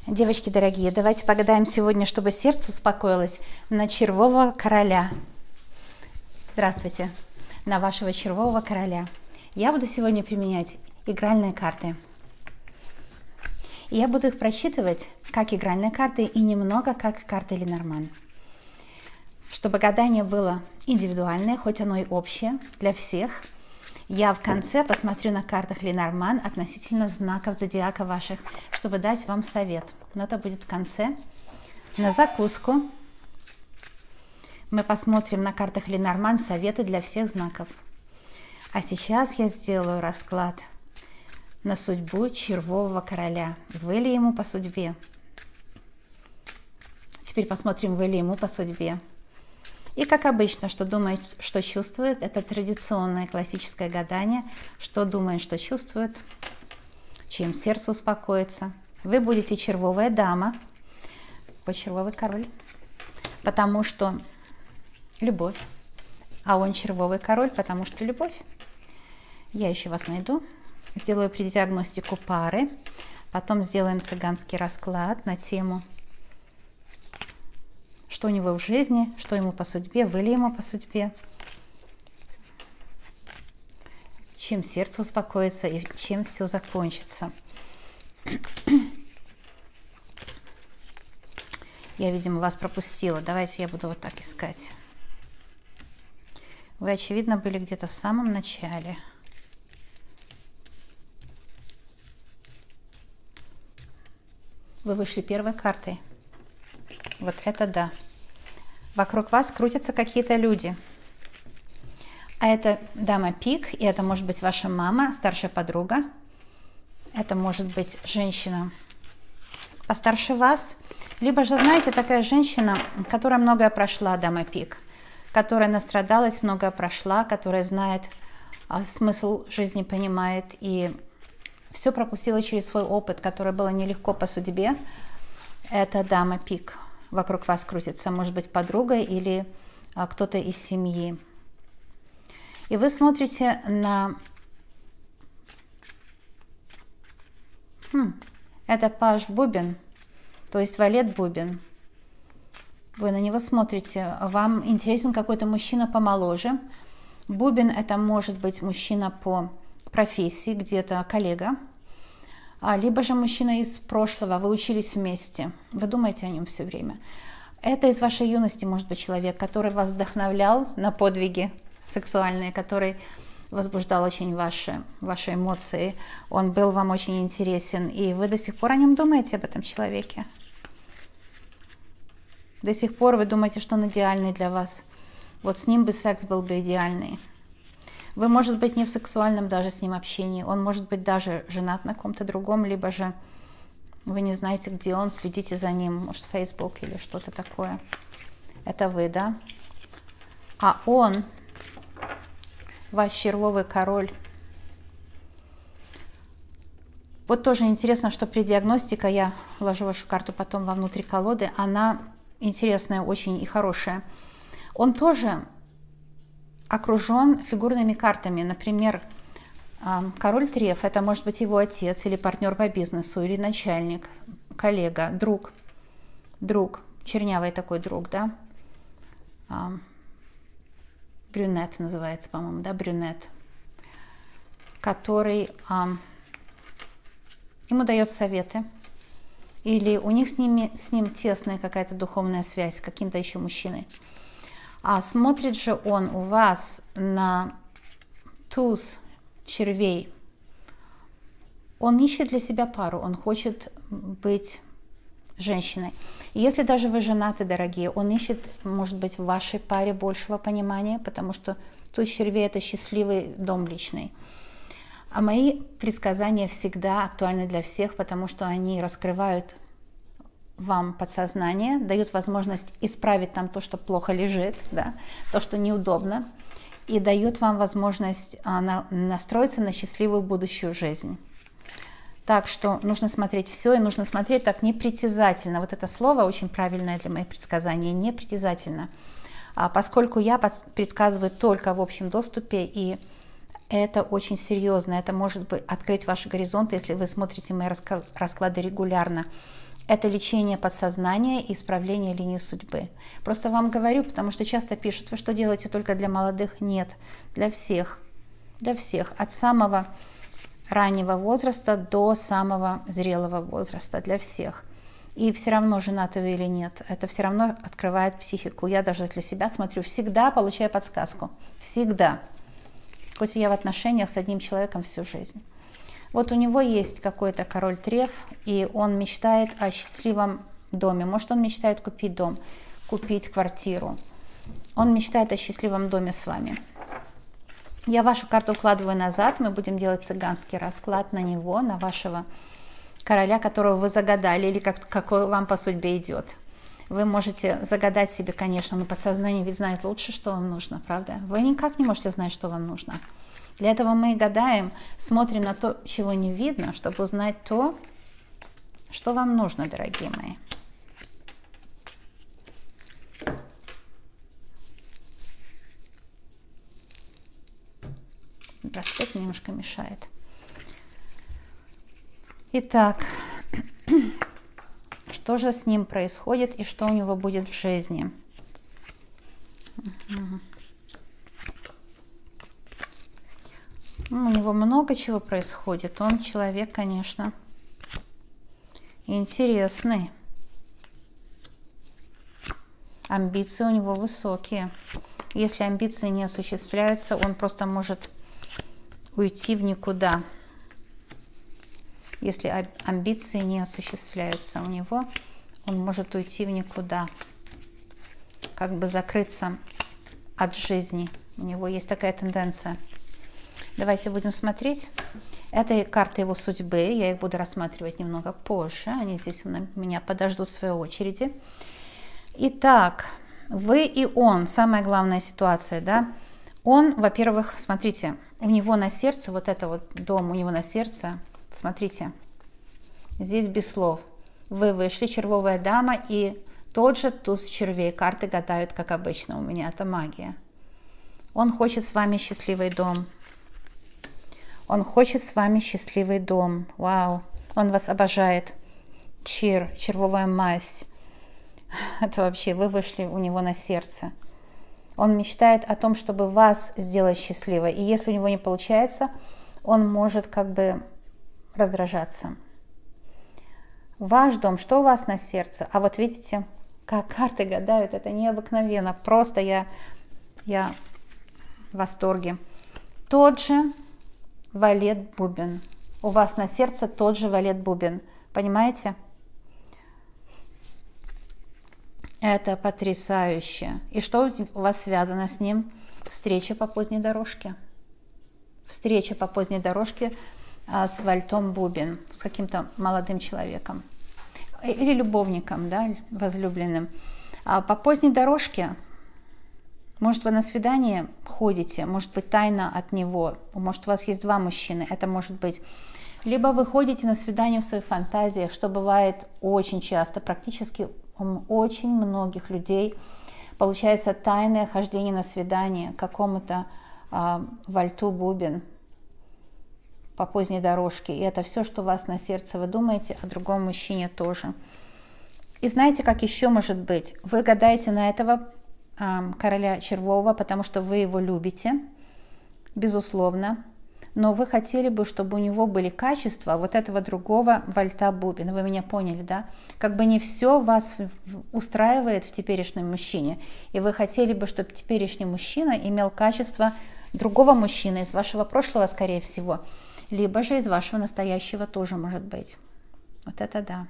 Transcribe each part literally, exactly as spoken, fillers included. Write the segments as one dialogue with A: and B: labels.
A: Девочки дорогие, давайте погадаем сегодня, чтобы сердце успокоилось, на червового короля. Здравствуйте, на вашего червового короля. Я буду сегодня применять игральные карты. И я буду их просчитывать как игральные карты и немного как карты Ленорман. Чтобы гадание было индивидуальное, хоть оно и общее для всех, я в конце посмотрю на картах Ленорман относительно знаков зодиака ваших, чтобы дать вам совет. Но это будет в конце. На закуску мы посмотрим на картах Ленорман советы для всех знаков. А сейчас я сделаю расклад на судьбу червового короля. Вы ли ему по судьбе? Теперь посмотрим, вы ли ему по судьбе. И как обычно, что думает, что чувствует, это традиционное классическое гадание. Что думает, что чувствует, чем сердце успокоится. Вы будете червовая дама, по червовый король, потому что любовь, а он червовый король, потому что любовь. Я еще вас найду, сделаю предиагностику пары, потом сделаем цыганский расклад на тему, что у него в жизни, что ему по судьбе, вы ли ему по судьбе, чем сердце успокоится и чем все закончится. Я, видимо, вас пропустила. Давайте я буду вот так искать. Вы, очевидно, были где-то в самом начале. Вы вышли первой картой. Вот это да. Вокруг вас крутятся какие-то люди. А это дама пик, и это может быть ваша мама, старшая подруга. Это может быть женщина постарше вас. Либо же, знаете, такая женщина, которая многое прошла, дама пик, которая настрадалась, многое прошла, которая знает а, смысл жизни, понимает и все пропустила через свой опыт, которое было нелегко по судьбе. Это дама пик. Вокруг вас крутится, может быть, подруга или а, кто-то из семьи. И вы смотрите на... Хм, это паж бубен, то есть валет бубен. Вы на него смотрите, вам интересен какой-то мужчина помоложе. Бубен — это может быть мужчина по профессии, где-то коллега, а, либо же мужчина из прошлого, вы учились вместе, вы думаете о нем все время. Это из вашей юности может быть человек, который вас вдохновлял на подвиги сексуальные, который возбуждал очень ваши, ваши эмоции, он был вам очень интересен, и вы до сих пор о нем думаете, об этом человеке. До сих пор вы думаете, что он идеальный для вас. Вот с ним бы секс был бы идеальный. Вы, может быть, не в сексуальном даже с ним общении, он может быть даже женат на ком-то другом, либо же вы не знаете, где он, следите за ним, может, Facebook или что-то такое. Это вы, да? А он, ваш червовый король. Вот тоже интересно, что при диагностике, я вложу вашу карту потом во внутрь колоды, она интересная очень и хорошая. Он тоже окружен фигурными картами. Например, король треф, это может быть его отец или партнер по бизнесу, или начальник, коллега, друг, друг, чернявый такой друг, да, брюнет называется, по-моему, да, брюнет, который ему дает советы, или у них с, ними, с ним тесная какая-то духовная связь с каким-то еще мужчиной. А смотрит же он у вас на туз червей. Он ищет для себя пару, он хочет быть женщиной. И если даже вы женаты, дорогие, он ищет, может быть, в вашей паре большего понимания, потому что туз червей – это счастливый дом личный. А мои предсказания всегда актуальны для всех, потому что они раскрывают вам подсознание, дают возможность исправить там то, что плохо лежит, да, то, что неудобно, и дают вам возможность а, на, настроиться на счастливую будущую жизнь. Так что нужно смотреть все, и нужно смотреть так непритязательно. Вот это слово очень правильное для моих предсказаний, непритязательно. А поскольку я предсказываю только в общем доступе, и это очень серьезно, это может быть открыть ваши горизонты, если вы смотрите мои расклады регулярно. это лечение подсознания и исправление линии судьбы. Просто вам говорю, потому что часто пишут, вы что делаете только для молодых? Нет, для всех, для всех, от самого раннего возраста до самого зрелого возраста, для всех. И все равно, женаты вы или нет, это все равно открывает психику. Я даже для себя смотрю, всегда получаю подсказку, всегда. Хоть я в отношениях с одним человеком всю жизнь. Вот у него есть какой-то король треф, и он мечтает о счастливом доме. Может, он мечтает купить дом, купить квартиру. Он мечтает о счастливом доме с вами. Я вашу карту укладываю назад, мы будем делать цыганский расклад на него, на вашего короля, которого вы загадали, или как, какой вам по судьбе идет. Вы можете загадать себе, конечно, но подсознание ведь знает лучше, что вам нужно, правда? Вы никак не можете знать, что вам нужно. Для этого мы и гадаем, смотрим на то, чего не видно, чтобы узнать то, что вам нужно, дорогие мои. Браслет немножко мешает. Итак, что же с ним происходит и что у него будет в жизни? Угу. Ну, у него много чего происходит. Он человек, конечно, интересный. Амбиции у него высокие. Если амбиции не осуществляются, он просто может уйти в никуда. Если амбиции не осуществляются у него, он может уйти в никуда. Как бы закрыться от жизни. У него есть такая тенденция. Давайте будем смотреть. Это карты его судьбы. Я их буду рассматривать немного позже. Они здесь у меня подождут своей очереди. Итак, вы и он. Самая главная ситуация, да? Он, во-первых, смотрите, у него на сердце, вот это вот дом у него на сердце, смотрите, здесь без слов. Вы вышли, червовая дама, и тот же туз червей. Карты гадают, как обычно у меня. Это магия. Он хочет с вами счастливый дом. Он хочет с вами счастливый дом. Вау. Он вас обожает. Чир, червовая мазь. Это вообще, вы вышли у него на сердце. Он мечтает о том, чтобы вас сделать счастливой. И если у него не получается, он может как бы раздражаться. Ваш дом, что у вас на сердце? А вот видите, как карты гадают, это необыкновенно. Просто я, я в восторге. Тот же валет бубен. У вас на сердце тот же валет бубен. Понимаете? Это потрясающе. И что у вас связано с ним? Встреча по поздней дорожке. Встреча по поздней дорожке а, с вальтом бубен, с каким-то молодым человеком. Или любовником, да, возлюбленным. А по поздней дорожке, может, вы на свидание ходите, может быть, тайна от него, может, у вас есть два мужчины, это может быть. Либо вы ходите на свидание в своих фантазиях, что бывает очень часто, практически у очень многих людей получается тайное хождение на свидание к какому-то а, вальту бубен по поздней дорожке. И это все, что у вас на сердце, вы думаете о другом мужчине тоже. И знаете, как еще может быть? Вы гадаете на этого а, короля червового, потому что вы его любите, безусловно. Но вы хотели бы, чтобы у него были качества вот этого другого вальта бубен. Вы меня поняли, да? Как бы не все вас устраивает в теперешнем мужчине. И вы хотели бы, чтобы теперешний мужчина имел качество другого мужчины из вашего прошлого, скорее всего. Либо же из вашего настоящего тоже может быть. Вот это да.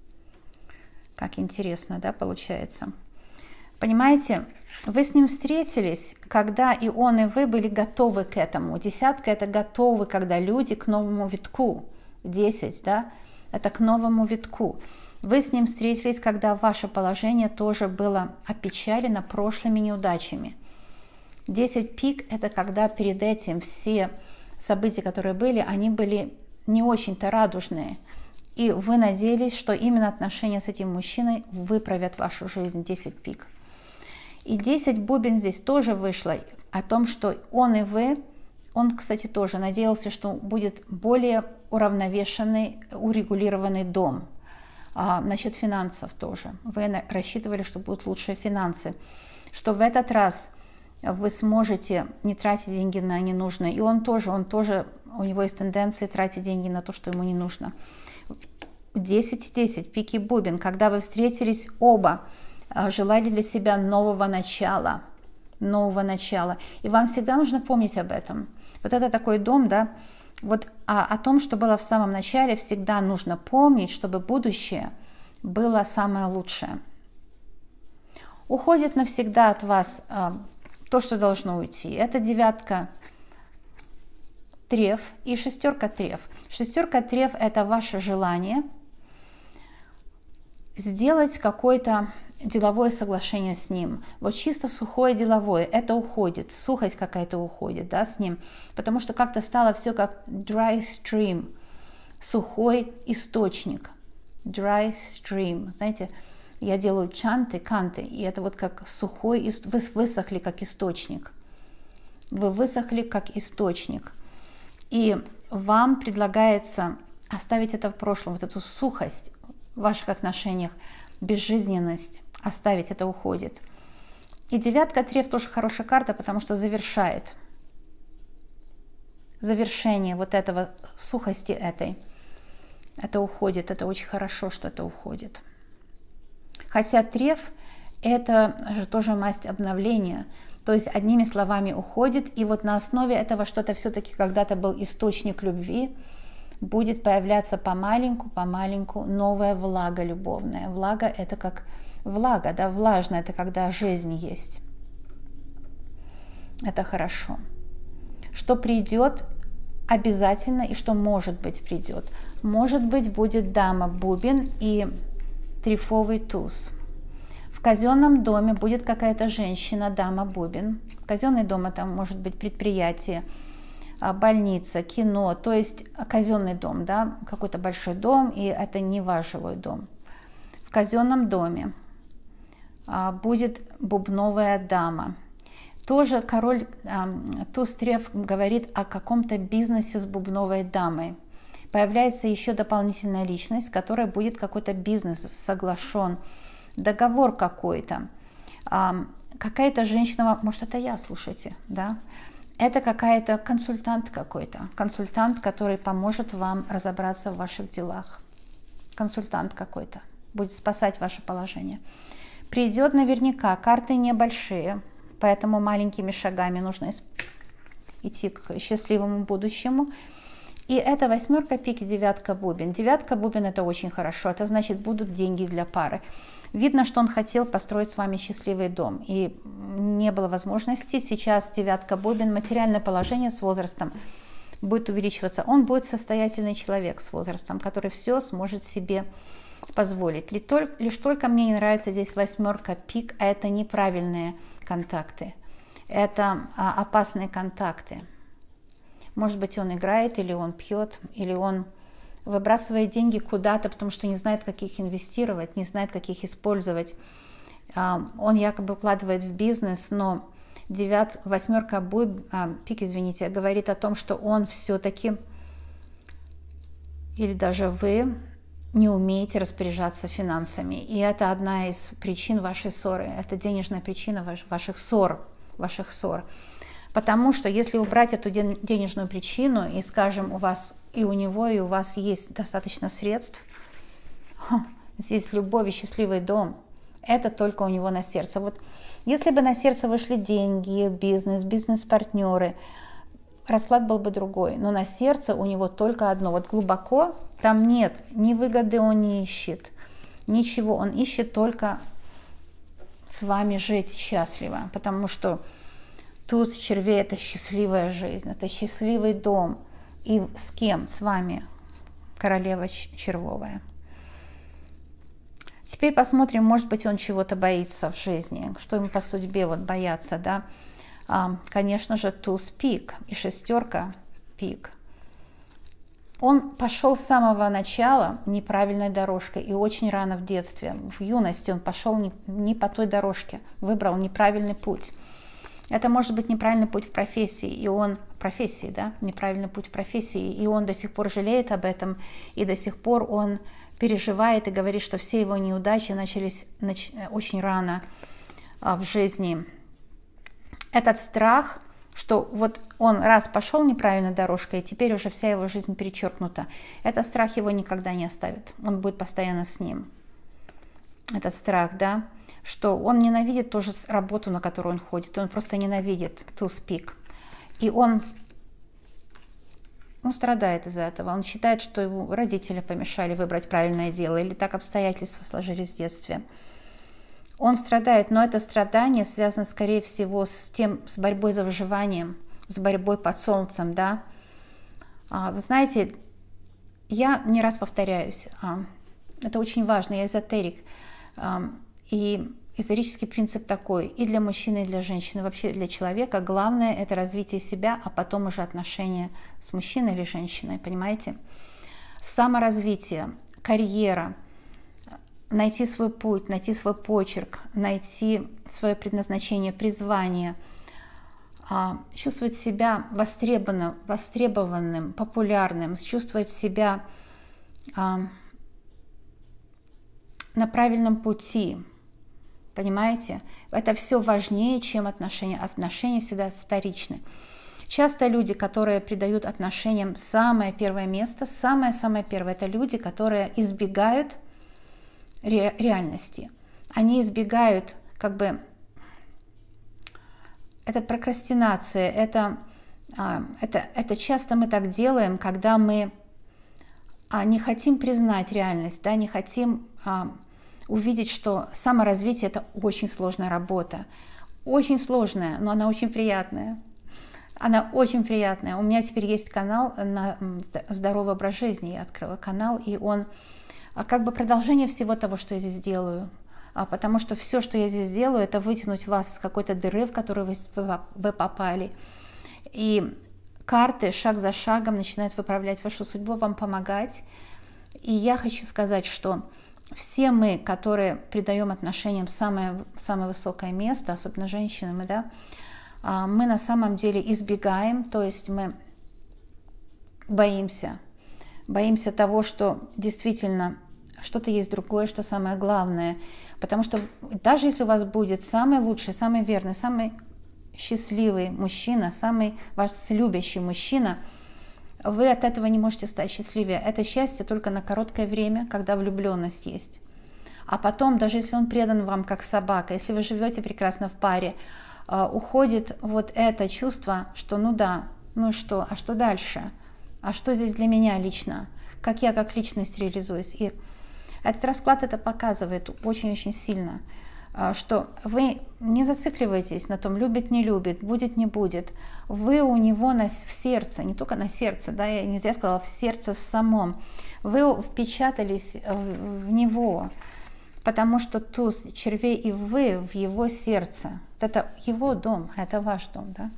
A: Как интересно, да, получается. Понимаете, вы с ним встретились, когда и он, и вы были готовы к этому. Десятка – это готовы, когда люди к новому витку. Десять, да, это к новому витку. Вы с ним встретились, когда ваше положение тоже было опечалено прошлыми неудачами. Десять пик – это когда перед этим все события, которые были, они были не очень-то радужные. И вы надеялись, что именно отношения с этим мужчиной выправят вашу жизнь. Десять пик. И десять бубен здесь тоже вышло о том, что он и вы, он, кстати, тоже надеялся, что будет более уравновешенный, урегулированный дом. А, насчет финансов тоже. Вы рассчитывали, что будут лучшие финансы, что в этот раз вы сможете не тратить деньги на ненужное. И он тоже, он тоже, у него есть тенденция тратить деньги на то, что ему не нужно. десять десять, пики бубен, когда вы встретились оба, желали для себя нового начала, нового начала. И вам всегда нужно помнить об этом. Вот это такой дом, да, вот а, о том, что было в самом начале, всегда нужно помнить, чтобы будущее было самое лучшее. Уходит навсегда от вас а, то, что должно уйти. Это девятка треф и шестерка треф. Шестерка треф – это ваше желание сделать какое-то деловое соглашение с ним. Вот чисто сухое деловое, это уходит, сухость какая-то уходит, да, с ним, потому что как-то стало все как dry stream, сухой источник, dry stream, знаете, я делаю чанты, канты, и это вот как сухой, вы высохли как источник, вы высохли как источник, и вам предлагается оставить это в прошлом, вот эту сухость в ваших отношениях, безжизненность, оставить, это уходит. И девятка треф тоже хорошая карта, потому что завершает. Завершение вот этого, сухости этой. Это уходит, это очень хорошо, что это уходит. Хотя треф – это же тоже масть обновления. То есть одними словами уходит, и вот на основе этого что-то все-таки когда-то был источник любви, будет появляться помаленьку, помаленьку новая влага любовная. Влага – это как влага, да, влажная – это когда жизнь есть. Это хорошо. Что придет обязательно и что, может быть, придет. Может быть, будет дама бубен и трефовый туз. В казенном доме будет какая-то женщина, дама бубен. Казенный дом – это может быть предприятие, больница, кино, то есть казенный дом, да, какой-то большой дом, и это не ваш жилой дом. В казенном доме будет бубновая дама. Тоже король туз треф говорит о каком-то бизнесе с бубновой дамой. Появляется еще дополнительная личность, с которой будет какой-то бизнес соглашен, договор какой-то. Какая-то женщина, может, это я, слушайте, да? Это какая-то консультант какой-то, консультант, который поможет вам разобраться в ваших делах. Консультант какой-то будет спасать ваше положение. Придет наверняка, карты небольшие, поэтому маленькими шагами нужно идти к счастливому будущему. И это восьмерка пики, девятка бубен. Девятка бубен – это очень хорошо, это значит, будут деньги для пары. Видно, что он хотел построить с вами счастливый дом, и не было возможности. Сейчас девятка бубен, материальное положение с возрастом будет увеличиваться. Он будет состоятельный человек с возрастом, который все сможет себе позволить. Лишь только мне не нравится здесь восьмерка пик, а это неправильные контакты, это опасные контакты. Может быть, он играет, или он пьет, или он выбрасывает деньги куда-то, потому что не знает, как их инвестировать, не знает, как их использовать. Он якобы вкладывает в бизнес, но девят, восьмерка буй, пик, извините, говорит о том, что он все-таки, или даже вы, не умеете распоряжаться финансами. И это одна из причин вашей ссоры. Это денежная причина ваших ссор, ваших ссор. Потому что если убрать эту денежную причину, и, скажем, у вас и у него, и у вас есть достаточно средств, здесь любовь и счастливый дом, это только у него на сердце. Вот если бы на сердце вышли деньги, бизнес, бизнес-партнеры, расклад был бы другой. Но на сердце у него только одно. Вот глубоко там нет ни выгоды, он не ищет, ничего. Он ищет только с вами жить счастливо, потому что туз червей – это счастливая жизнь, это счастливый дом. И с кем? С вами, королева червовая. Теперь посмотрим, может быть, он чего-то боится в жизни, что ему по судьбе вот бояться, да. А, конечно же, туз пик и шестерка пик. Он пошел с самого начала неправильной дорожкой, и очень рано в детстве, в юности он пошел не, не по той дорожке, выбрал неправильный путь. Это может быть неправильный путь в профессии, и он, профессии, да, неправильный путь в профессии, и он до сих пор жалеет об этом, и до сих пор он переживает и говорит, что все его неудачи начались нач... очень рано а, в жизни. Этот страх, что вот он раз пошел неправильной дорожкой, и теперь уже вся его жизнь перечеркнута. Этот страх его никогда не оставит. Он будет постоянно с ним. Этот страх, да, что он ненавидит ту же работу, на которую он ходит. Он просто ненавидит to speak. И он, он страдает из-за этого. Он считает, что его родители помешали выбрать правильное дело, или так обстоятельства сложились в детстве. Он страдает, но это страдание связано, скорее всего, с тем, с борьбой за выживанием, с борьбой под солнцем, да. А, вы знаете, я не раз повторяюсь, а, это очень важно, я эзотерик, а, и эзотерический принцип такой, и для мужчины, и для женщины, вообще для человека, главное это развитие себя, а потом уже отношения с мужчиной или женщиной, понимаете? Саморазвитие, карьера, найти свой путь, найти свой почерк, найти свое предназначение, призвание, чувствовать себя востребованным, востребованным, популярным, чувствовать себя на правильном пути, понимаете? Это все важнее, чем отношения. Отношения всегда вторичны. Часто люди, которые придают отношениям самое первое место, самое-самое первое, это люди, которые избегают ре реальности. Они избегают, как бы, это прокрастинация, это, это, это часто мы так делаем, когда мы не хотим признать реальность, да, не хотим увидеть, что саморазвитие – это очень сложная работа. Очень сложная, но она очень приятная. Она очень приятная. У меня теперь есть канал на здоровый образ жизни. Я открыла канал, и он как бы продолжение всего того, что я здесь делаю. Потому что все, что я здесь делаю, это вытянуть вас с какой-то дыры, в которую вы, вы попали. И карты шаг за шагом начинают выправлять вашу судьбу, вам помогать. И я хочу сказать, что все мы, которые придаем отношениям самое, самое высокое место, особенно женщинам, да, мы на самом деле избегаем, то есть мы боимся. Боимся того, что действительно что-то есть другое, что самое главное. Потому что даже если у вас будет самый лучший, самый верный, самый счастливый мужчина, самый вас любящий мужчина, вы от этого не можете стать счастливее. Это счастье только на короткое время, когда влюбленность есть. А потом, даже если он предан вам как собака, если вы живете прекрасно в паре, уходит вот это чувство, что ну да, ну что, а что дальше? А что здесь для меня лично? Как я как личность реализуюсь? И этот расклад это показывает очень-очень сильно, что вы не зацикливаетесь на том, любит, не любит, будет, не будет. Вы у него на, в сердце, не только на сердце, да, я нельзя сказала, в сердце в самом. Вы впечатались в, в него, потому что туз червей и вы в его сердце. Это его дом, это ваш дом, да.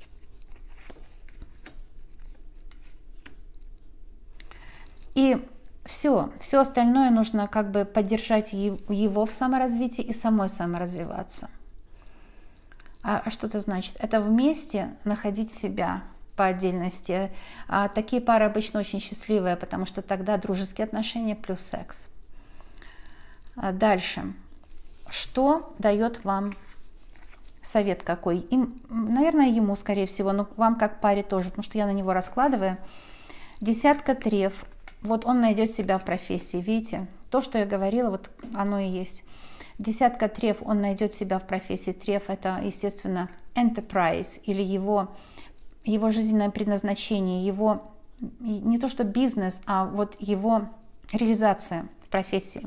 A: И все, все остальное нужно как бы поддержать его в саморазвитии и самой саморазвиваться. А что это значит? Это вместе находить себя по отдельности. А такие пары обычно очень счастливые, потому что тогда дружеские отношения плюс секс. А дальше. Что дает вам совет какой? Им, наверное, ему, скорее всего, но вам как паре тоже, потому что я на него раскладываю. Десятка треф. Вот он найдет себя в профессии, видите? То, что я говорила, вот оно и есть. Десятка треф, он найдет себя в профессии. Треф – это, естественно, enterprise, или его, его жизненное предназначение, его, не то что бизнес, а вот его реализация в профессии.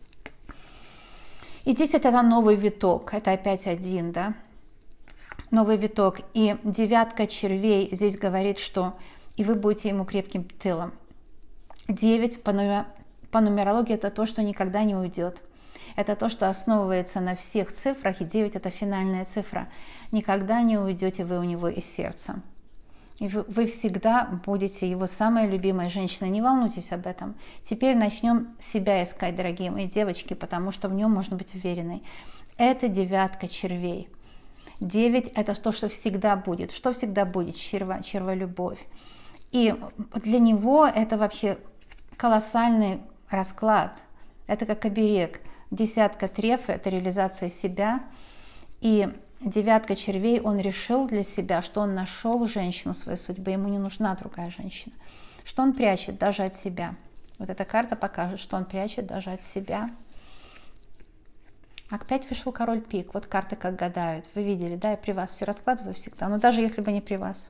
A: И здесь это новый виток, это опять один, да? Новый виток. И девятка червей здесь говорит, что и вы будете ему крепким тылом. девять по, нумер... по нумерологии это то, что никогда не уйдет. Это то, что основывается на всех цифрах, и девять это финальная цифра. Никогда не уйдете вы у него из сердца. И вы, вы всегда будете его самой любимой женщиной. Не волнуйтесь об этом. Теперь начнем себя искать, дорогие мои девочки, потому что в нем можно быть уверенной. Это девятка червей. девять это то, что всегда будет. Что всегда будет? Черва, черволюбовь. И для него это вообще колоссальный расклад. Это как оберег. Десятка треф – это реализация себя. И девятка червей, он решил для себя, что он нашел женщину своей судьбы, ему не нужна другая женщина. Что он прячет даже от себя. Вот эта карта покажет, что он прячет даже от себя. Опять вышел король пик. Вот карты как гадают. Вы видели, да, я при вас все раскладываю всегда. Но даже если бы не при вас.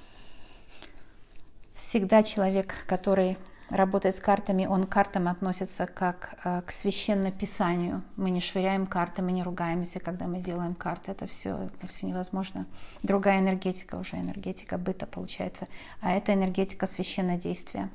A: Всегда человек, который работает с картами, он к картам относится как э, к священному писанию. Мы не швыряем карты, мы не ругаемся, когда мы делаем карты. Это все, это все невозможно. Другая энергетика уже, энергетика быта получается. А это энергетика священнодействия.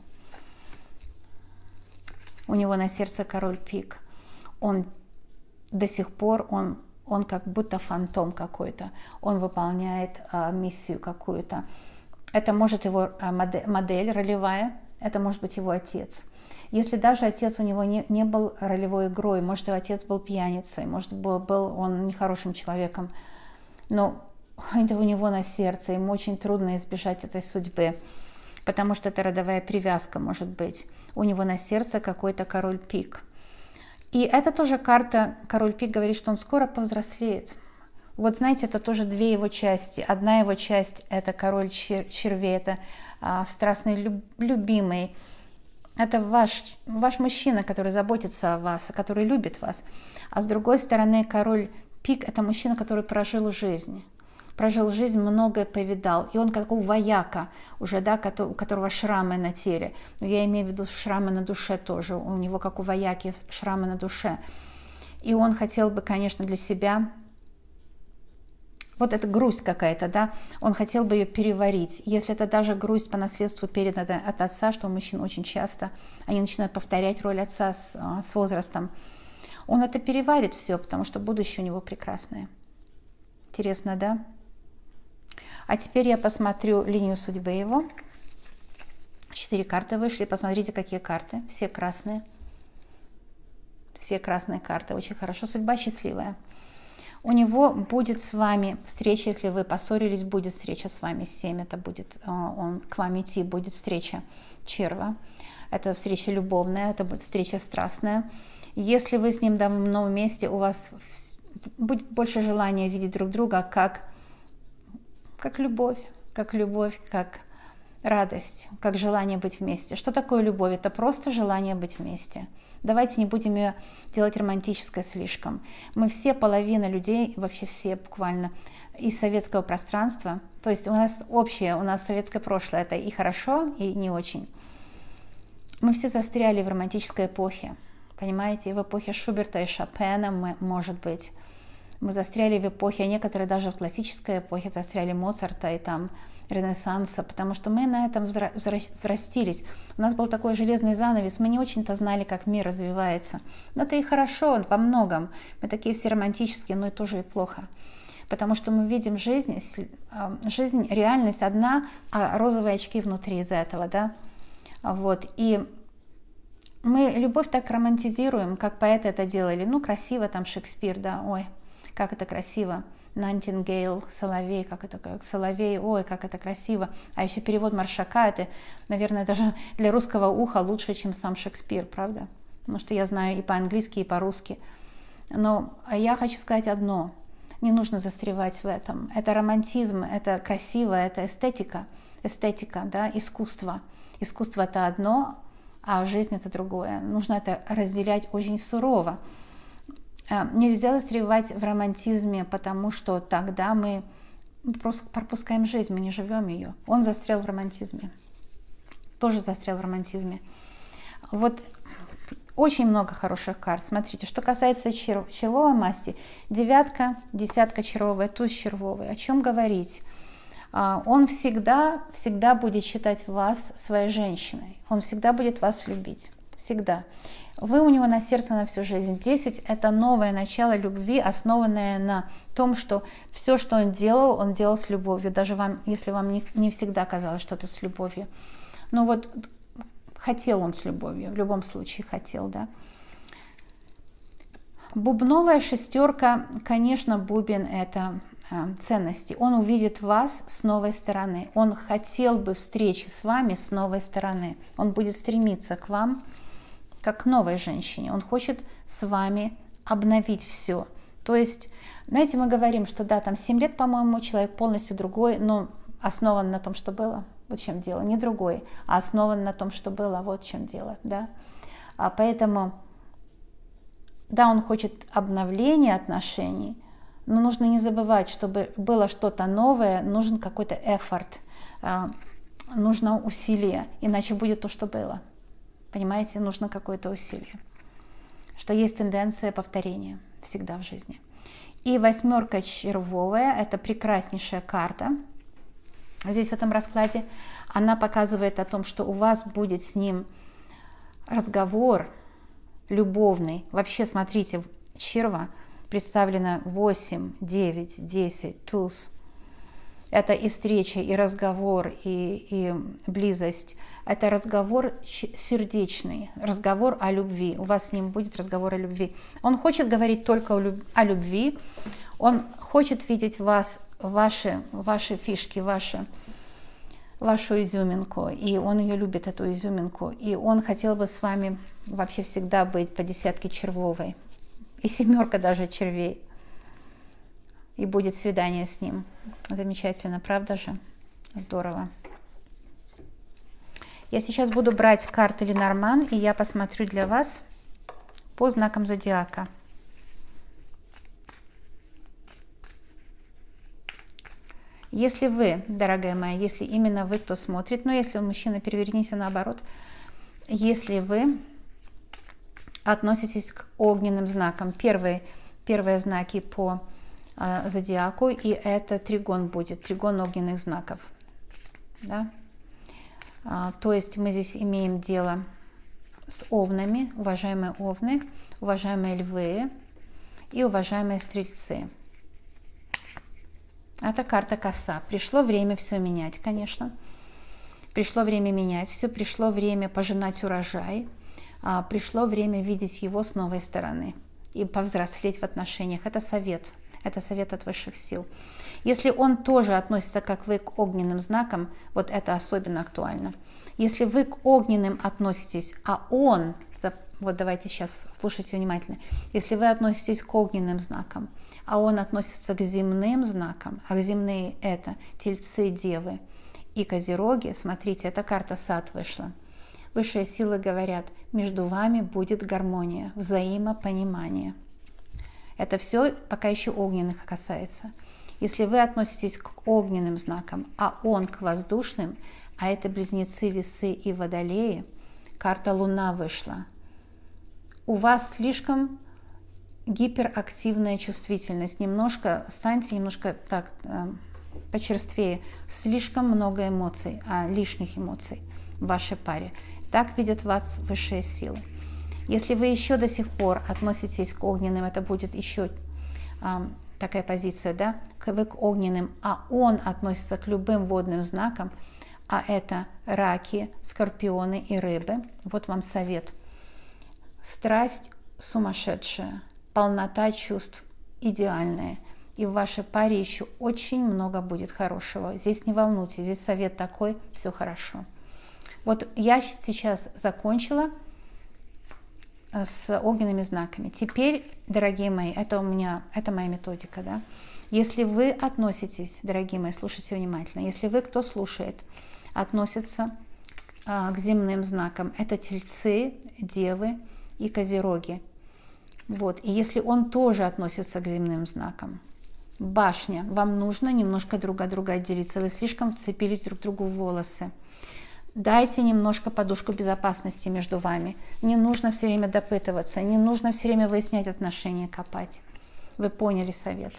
A: У него на сердце король пик. Он до сих пор, он, он как будто фантом какой-то. Он выполняет э, миссию какую-то. Это может его э, модель, модель ролевая. Это может быть его отец. Если даже отец у него не, не был ролевой игрой, может, его отец был пьяницей, может, был, был он нехорошим человеком, но это у него на сердце, ему очень трудно избежать этой судьбы, потому что это родовая привязка, может быть. У него на сердце какой-то король пик. И это тоже карта, король пик говорит, что он скоро повзрослеет. Вот знаете, это тоже две его части. Одна его часть – это король чер червей, это а, страстный, люб любимый. Это ваш, ваш мужчина, который заботится о вас, который любит вас. А с другой стороны, король пик – это мужчина, который прожил жизнь. Прожил жизнь, многое повидал. И он как у вояка, уже, да, у которого шрамы на теле. Но я имею в виду шрамы на душе тоже. У него, как у вояки, шрамы на душе. И он хотел бы, конечно, для себя... Вот это грусть какая-то, да, он хотел бы ее переварить. Если это даже грусть по наследству передана от отца, что у мужчин очень часто, они начинают повторять роль отца с, с возрастом, он это переварит все, потому что будущее у него прекрасное. Интересно, да? А теперь я посмотрю линию судьбы его. Четыре карты вышли, посмотрите, какие карты, все красные. Все красные карты, очень хорошо, судьба счастливая. У него будет с вами встреча, если вы поссорились, будет встреча с вами. семь, это будет, он к вам идти, будет встреча черва. Это встреча любовная, это будет встреча страстная. Если вы с ним давно вместе, у вас будет больше желания видеть друг друга как, как любовь, как любовь, как радость, как желание быть вместе. Что такое любовь? Это просто желание быть вместе. Давайте не будем ее делать романтической слишком. Мы все, половина людей, вообще все буквально, из советского пространства. То есть у нас общее, у нас советское прошлое, это и хорошо, и не очень. Мы все застряли в романтической эпохе, понимаете, в эпохе Шуберта и Шопена, мы, может быть. Мы застряли в эпохе, а некоторые даже в классической эпохе застряли Моцарта и там Ренессанса, потому что мы на этом взрастились. У нас был такой железный занавес, мы не очень-то знали, как мир развивается. Но это и хорошо во многом. Мы такие все романтические, но и тоже и плохо. Потому что мы видим жизнь, жизнь, реальность одна, а розовые очки внутри из-за этого, да. Вот. И мы любовь так романтизируем, как поэты это делали. Ну, красиво там Шекспир, да, ой, как это красиво. Найтингейл, соловей, как это, как соловей, ой, как это красиво. А еще перевод Маршака, это, наверное, даже для русского уха лучше, чем сам Шекспир, правда? Потому что я знаю и по-английски, и по-русски. Но я хочу сказать одно. Не нужно застревать в этом. Это романтизм, это красиво, это эстетика. Эстетика, да, искусство. Искусство – это одно, а жизнь – это другое. Нужно это разделять очень сурово. Нельзя застревать в романтизме, потому что тогда мы просто пропускаем жизнь, мы не живем ее. Он застрял в романтизме. Тоже застрял в романтизме. Вот очень много хороших карт. Смотрите, что касается чер червовой масти. Девятка, десятка червовая, туз червовый. О чем говорить? Он всегда, всегда будет считать вас своей женщиной. Он всегда будет вас любить. Всегда. Вы у него на сердце на всю жизнь. десять – это новое начало любви, основанное на том, что все, что он делал, он делал с любовью. Даже вам, если вам не, не всегда казалось, что это с любовью. Но вот хотел он с любовью, в любом случае хотел, да. Бубновая шестерка, конечно, бубен – это э, ценности. Он увидит вас с новой стороны. Он хотел бы встречи с вами с новой стороны. Он будет стремиться к вам как к новой женщине. Он хочет с вами обновить все. То есть, знаете, мы говорим, что да, там семь лет, по-моему, человек полностью другой, но основан на том, что было. Вот в чем дело. Не другой, а основан на том, что было. Вот в чем дело. Да? А поэтому, да, он хочет обновления отношений, но нужно не забывать, чтобы было что-то новое, нужен какой-то эфорт, нужно усилие, иначе будет то, что было. Понимаете, нужно какое-то усилие. Что есть тенденция повторения всегда в жизни. И восьмерка червовая, это прекраснейшая карта. Здесь в этом раскладе она показывает о том, что у вас будет с ним разговор любовный. Вообще, смотрите, черва представлено восемь, девять, десять, туз. Это и встреча, и разговор, и, и близость. Это разговор сердечный, разговор о любви. У вас с ним будет разговор о любви. Он хочет говорить только о любви. Он хочет видеть вас, ваши, ваши фишки, ваши, вашу изюминку. И он ее любит, эту изюминку. И он хотел бы с вами вообще всегда быть по десятке червовой. И семерка даже червей. И будет свидание с ним. Замечательно, правда же? Здорово. Я сейчас буду брать карты Ленорман, и я посмотрю для вас по знакам зодиака. Если вы, дорогая моя, если именно вы, кто смотрит, но если вы мужчина, переверните наоборот, если вы относитесь к огненным знакам, первые, первые знаки по э, зодиаку, и это тригон будет, тригон огненных знаков. Да? А, то есть мы здесь имеем дело с овнами, уважаемые овны, уважаемые львы и уважаемые стрельцы. Это карта коса. Пришло время все менять, конечно. Пришло время менять все, пришло время пожинать урожай, а, пришло время видеть его с новой стороны и повзрослеть в отношениях. Это совет, это совет от высших сил. Если он тоже относится, как вы, к огненным знакам, вот это особенно актуально. Если вы к огненным относитесь, а он, вот давайте сейчас слушайте внимательно, если вы относитесь к огненным знакам, а он относится к земным знакам, а земные это тельцы, девы и козероги, смотрите, эта карта сад вышла. Высшие силы говорят, между вами будет гармония, взаимопонимание. Это все пока еще огненных касается. Если вы относитесь к огненным знакам, а он к воздушным, а это близнецы, весы и водолеи, карта Луна вышла. У вас слишком гиперактивная чувствительность. Немножко, станьте немножко так, э, почерствее. Слишком много эмоций, а лишних эмоций в вашей паре. Так видят вас высшие силы. Если вы еще до сих пор относитесь к огненным, это будет еще э, такая позиция, да, вы к огненным, а он относится к любым водным знакам, а это раки, скорпионы и рыбы. Вот вам совет. Страсть сумасшедшая, полнота чувств идеальная. И в вашей паре еще очень много будет хорошего. Здесь не волнуйтесь, здесь совет такой, все хорошо. Вот я сейчас закончила с огненными знаками. Теперь, дорогие мои, это у меня, это моя методика, да. Если вы относитесь, дорогие мои, слушайте внимательно, если вы, кто слушает, относится а, к земным знакам, это тельцы, девы и козероги. Вот. И если он тоже относится к земным знакам, башня, вам нужно немножко друг от друга отделиться, вы слишком вцепились друг другу в волосы. Дайте немножко подушку безопасности между вами. Не нужно все время допытываться, не нужно все время выяснять отношения, копать. Вы поняли совет.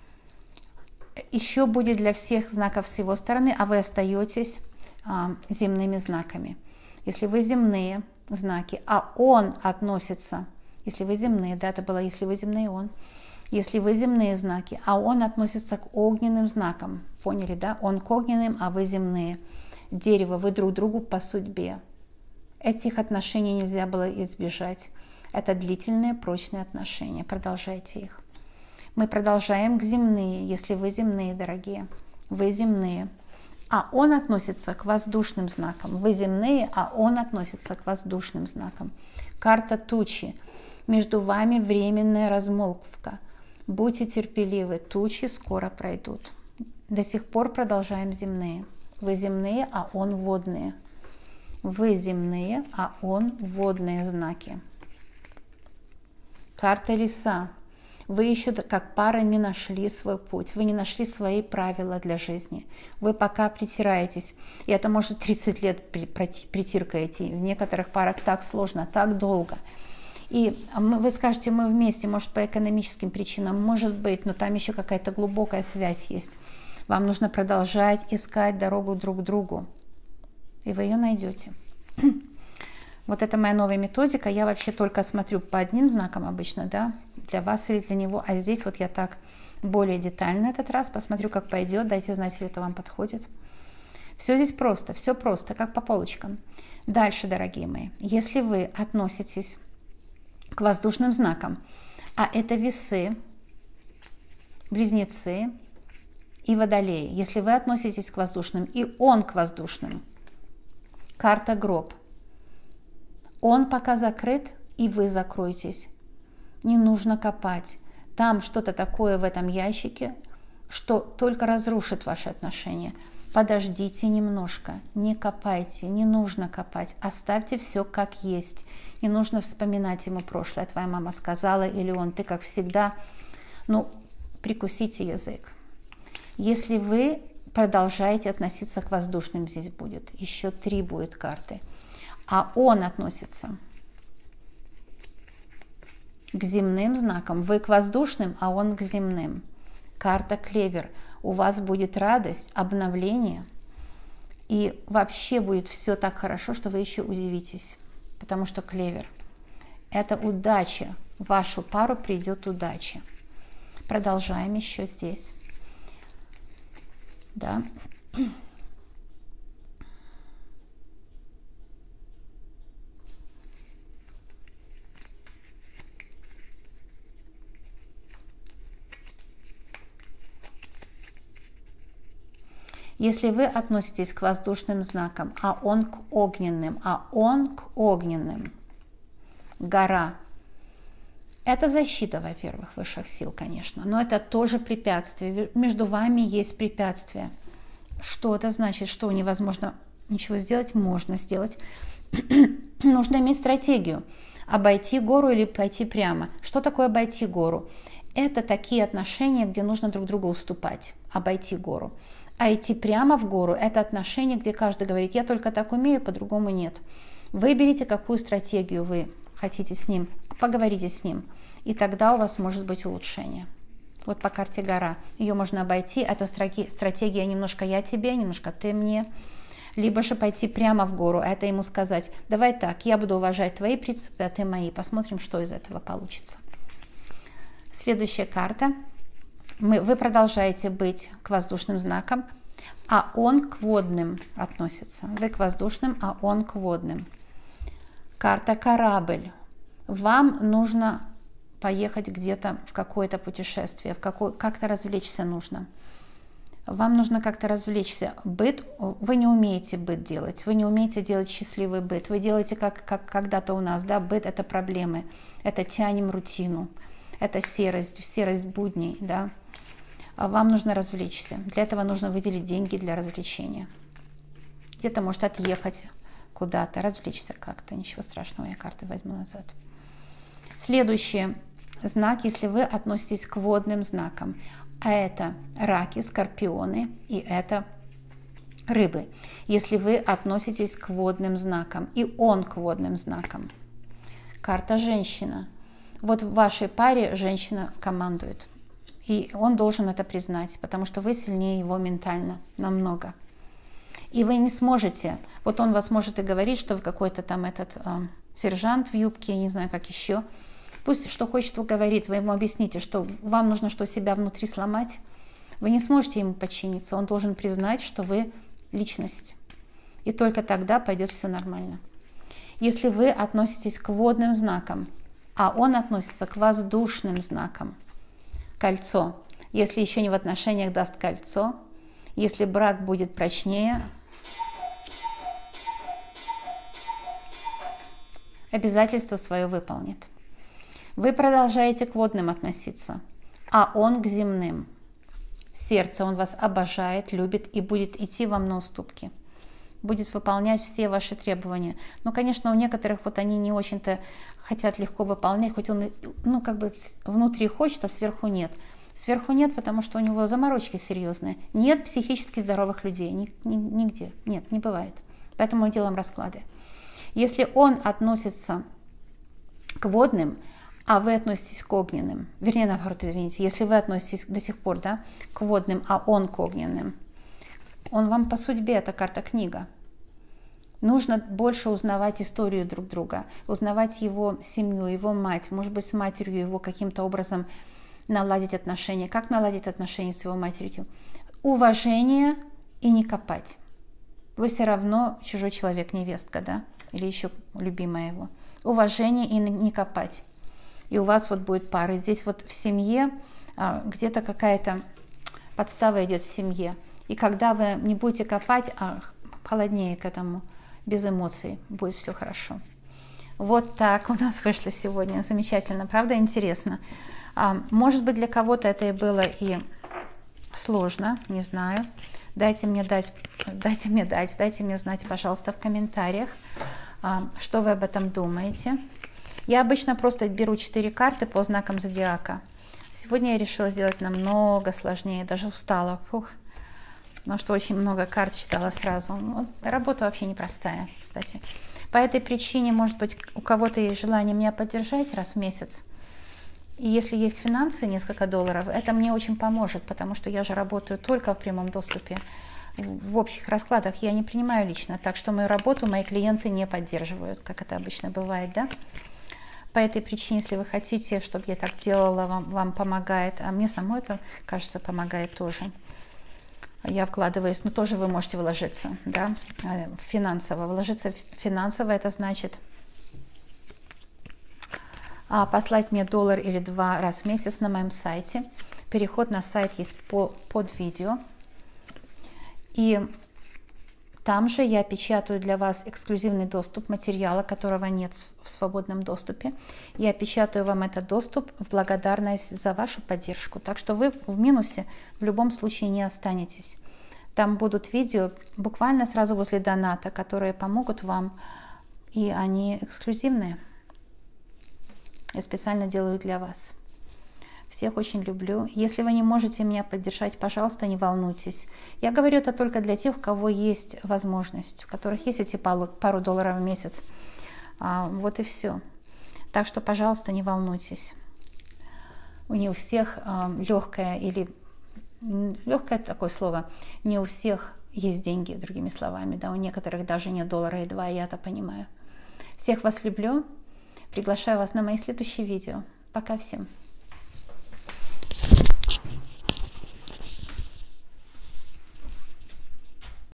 A: Еще будет для всех знаков с его стороны, а вы остаетесь а, земными знаками. Если вы земные знаки, а он относится, если вы земные, да, это было, если вы земные, он. Если вы земные знаки, а он относится к огненным знакам, поняли, да? Он к огненным, а вы земные. Дерево, вы друг другу по судьбе. Этих отношений нельзя было избежать. Это длительные, прочные отношения. Продолжайте их. Мы продолжаем к земные, если вы земные, дорогие. Вы земные. А он относится к воздушным знакам. Вы земные, а он относится к воздушным знакам. Карта тучи. Между вами временная размолвка. Будьте терпеливы, тучи скоро пройдут. До сих пор продолжаем земные. Вы земные, а он водные. Вы земные, а он водные знаки. Карта лиса. Вы еще как пара не нашли свой путь, вы не нашли свои правила для жизни. Вы пока притираетесь, и это может тридцать лет притиркаете. В некоторых парах так сложно, так долго. И вы скажете, мы вместе, может, по экономическим причинам, может быть, но там еще какая-то глубокая связь есть. Вам нужно продолжать искать дорогу друг к другу, и вы ее найдете. Вот это моя новая методика. Я вообще только смотрю по одним знакам обычно, да, для вас или для него. А здесь вот я так более детально этот раз посмотрю, как пойдет. Дайте знать, если это вам подходит. Все здесь просто, все просто, как по полочкам. Дальше, дорогие мои, если вы относитесь к воздушным знакам, а это весы, близнецы и водолеи. Если вы относитесь к воздушным, и он к воздушным, карта гроб. Он пока закрыт, и вы закройтесь. Не нужно копать. Там что-то такое в этом ящике, что только разрушит ваши отношения. Подождите немножко, не копайте, не нужно копать. Оставьте все как есть. Не нужно вспоминать ему прошлое. Твоя мама сказала, или он, ты как всегда. Ну, прикусите язык. Если вы продолжаете относиться к воздушным, здесь будет. Еще три будет карты. А он относится к земным знакам. Вы к воздушным, а он к земным. Карта клевер. У вас будет радость, обновление. И вообще будет все так хорошо, что вы еще удивитесь. Потому что клевер – это удача. В вашу пару придет удача. Продолжаем еще здесь. Да. Если вы относитесь к воздушным знакам, а он к огненным, а он к огненным, гора. Это защита, во-первых, высших сил, конечно, но это тоже препятствие. Между вами есть препятствие. Что это значит? Что невозможно ничего сделать? Можно сделать. Нужно иметь стратегию. Обойти гору или пойти прямо. Что такое обойти гору? Это такие отношения, где нужно друг другу уступать. Обойти гору. А идти прямо в гору – это отношения, где каждый говорит, я только так умею, по-другому нет. Выберите, какую стратегию вы хотите с ним, поговорите с ним, и тогда у вас может быть улучшение. Вот по карте гора. Ее можно обойти. Это стратегия немножко я тебе, немножко ты мне. Либо же пойти прямо в гору. Это ему сказать, давай так, я буду уважать твои принципы, а ты мои. Посмотрим, что из этого получится. Следующая карта. Мы, вы продолжаете быть к воздушным знакам, а он к водным относится. Вы к воздушным, а он к водным. Карта корабль. Вам нужно поехать где-то в какое-то путешествие, в какое, как-то развлечься нужно. Вам нужно как-то развлечься. Быт, вы не умеете быт делать, вы не умеете делать счастливый быт. Вы делаете, как, как когда-то у нас, да, быт – это проблемы, это тянем рутину, это серость, серость будней, да. Вам нужно развлечься. Для этого нужно выделить деньги для развлечения. Где-то может отъехать куда-то, развлечься как-то. Ничего страшного, я карты возьму назад. Следующий знак, если вы относитесь к водным знакам. А это раки, скорпионы и это рыбы. Если вы относитесь к водным знакам, и он к водным знакам. Карта женщина. Вот в вашей паре женщина командует. И он должен это признать, потому что вы сильнее его ментально, намного. И вы не сможете, вот он вас может и говорить, что вы какой-то там этот э, сержант в юбке, я не знаю, как еще. Пусть что хочет, он говорит, вы ему объясните, что вам нужно что себя внутри сломать. Вы не сможете ему подчиниться, он должен признать, что вы личность. И только тогда пойдет все нормально. Если вы относитесь к водным знакам, а он относится к воздушным знакам, кольцо. Если еще не в отношениях, даст кольцо. Если брак будет прочнее, обязательство свое выполнит. Вы продолжаете к водным относиться, а он к земным. Сердце, он вас обожает, любит и будет идти вам на уступки. Будет выполнять все ваши требования. Но, конечно, у некоторых вот они не очень-то хотят легко выполнять, хоть он, ну, как бы внутри хочет, а сверху нет. Сверху нет, потому что у него заморочки серьезные. Нет психически здоровых людей, ни, ни, нигде. Нет, не бывает. Поэтому мы делаем расклады. Если он относится к водным, а вы относитесь к огненным, вернее, наоборот, извините, если вы относитесь до сих пор, да, к водным, а он к огненным, он вам по судьбе, это карта-книга. Нужно больше узнавать историю друг друга, узнавать его семью, его мать, может быть, с матерью его каким-то образом наладить отношения. Как наладить отношения с его матерью? Уважение и не копать. Вы все равно чужой человек, невестка, да, или еще любимая его. Уважение и не копать. И у вас вот будет пара. Здесь вот в семье а, где-то какая-то подстава идет в семье. И когда вы не будете копать, а холоднее к этому, без эмоций, будет все хорошо. Вот так у нас вышло сегодня. Замечательно, правда, интересно. А, может быть, для кого-то это и было и сложно, не знаю. Дайте мне дать, дайте мне дать, дайте мне знать, пожалуйста, в комментариях, а, что вы об этом думаете. Я обычно просто беру четыре карты по знакам зодиака. Сегодня я решила сделать намного сложнее, даже устала. Фух. Потому что очень много карт читала сразу. Вот, работа вообще непростая, кстати. По этой причине, может быть, у кого-то есть желание меня поддержать раз в месяц. И если есть финансы, несколько долларов, это мне очень поможет, потому что я же работаю только в прямом доступе. В общих раскладах я не принимаю лично, так что мою работу мои клиенты не поддерживают, как это обычно бывает, да? По этой причине, если вы хотите, чтобы я так делала, вам, вам помогает, а мне самой это, кажется, помогает тоже. Я вкладываюсь, но тоже вы можете вложиться, да, финансово. Вложиться финансово, это значит а, послать мне доллар или два раз в месяц на моем сайте. Переход на сайт есть по, под видео. И там же я печатаю для вас эксклюзивный доступ материала, которого нет в свободном доступе. Я печатаю вам этот доступ в благодарность за вашу поддержку. Так что вы в минусе в любом случае не останетесь. Там будут видео буквально сразу возле доната, которые помогут вам, и они эксклюзивные. Я специально делаю для вас. Всех очень люблю. Если вы не можете меня поддержать, пожалуйста, не волнуйтесь. Я говорю это только для тех, у кого есть возможность, у которых есть эти пару, пару долларов в месяц. А, вот и все. Так что, пожалуйста, не волнуйтесь. У не у всех а, легкое или легкое такое слово. Не у всех есть деньги, другими словами. Да, у некоторых даже нет доллара и два, я это понимаю. Всех вас люблю. Приглашаю вас на мои следующие видео. Пока всем.